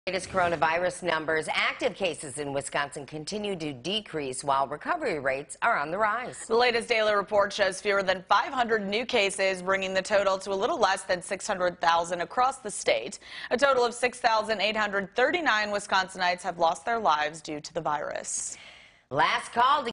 Latest coronavirus numbers. Active cases in Wisconsin continue to decrease while recovery rates are on the rise. The latest daily report shows fewer than 500 new cases, bringing the total to a little less than 600,000 across the state. A total of 6,839 Wisconsinites have lost their lives due to the virus. Last call to